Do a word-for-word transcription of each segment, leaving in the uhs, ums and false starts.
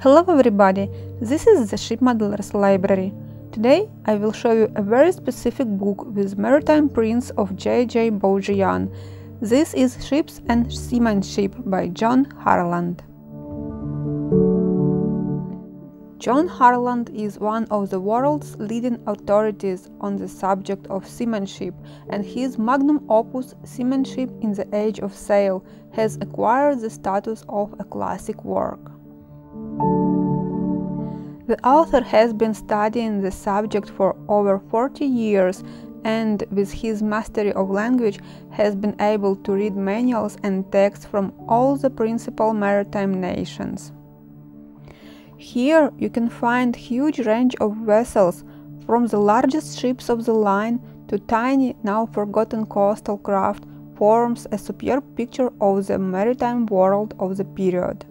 Hello everybody, this is the Ship Modelers Library. Today I will show you a very specific book with maritime prints of J J Baugean. This is Ships and Seamanship by John Harland. John Harland is one of the world's leading authorities on the subject of seamanship, and his magnum opus, Seamanship in the Age of Sail, has acquired the status of a classic work. The author has been studying the subject for over forty years and, with his mastery of language, has been able to read manuals and texts from all the principal maritime nations. Here you can find huge range of vessels, from the largest ships of the line to tiny, now forgotten coastal craft, forms a superb picture of the maritime world of the period.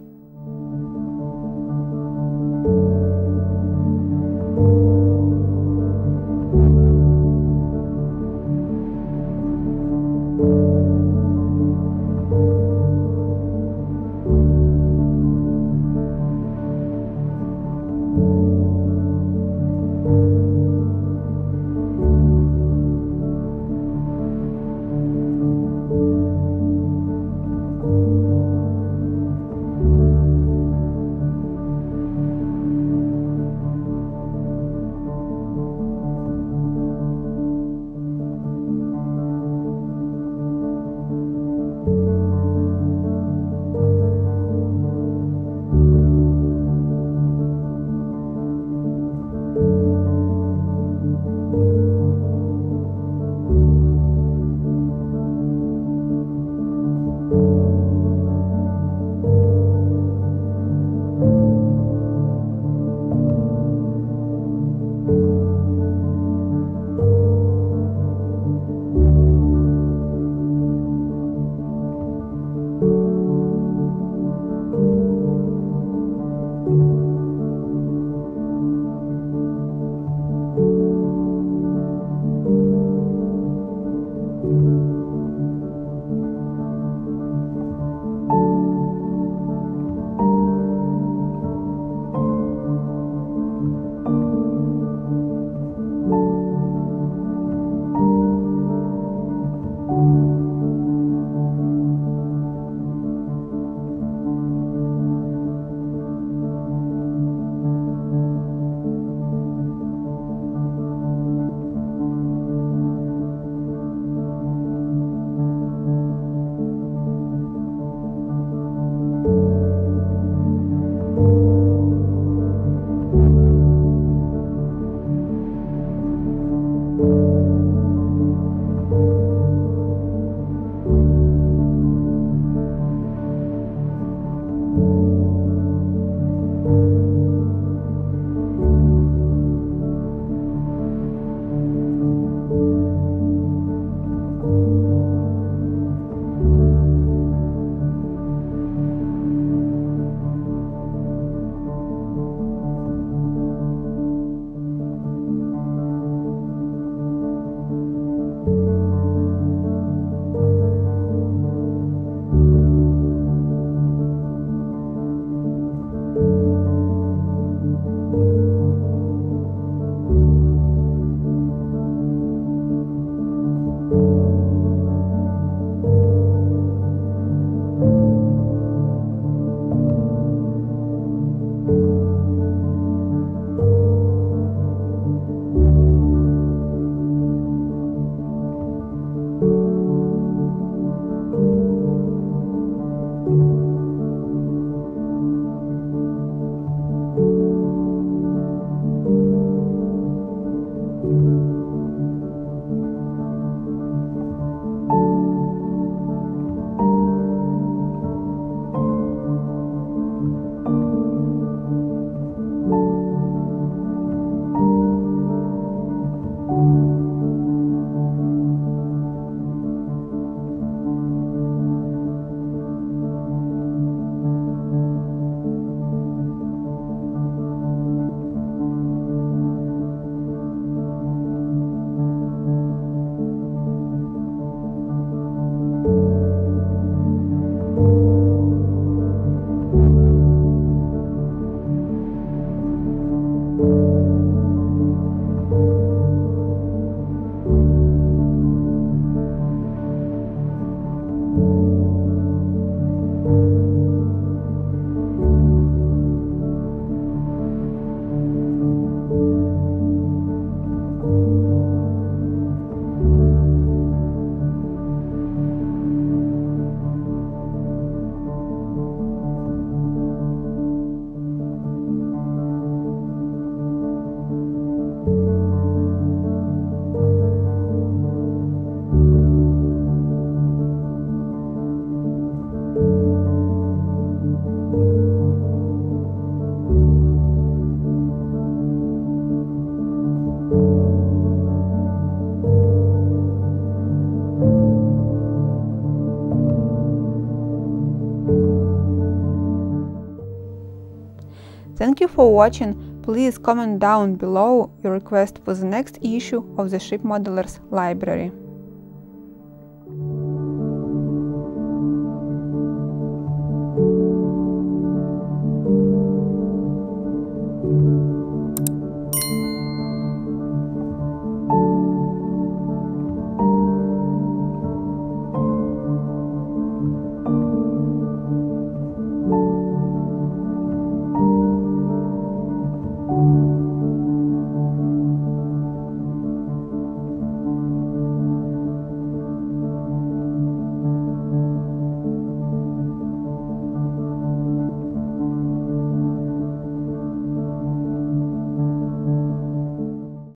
Thank you for watching. Please comment down below your request for the next issue of the Ship Modelers Library.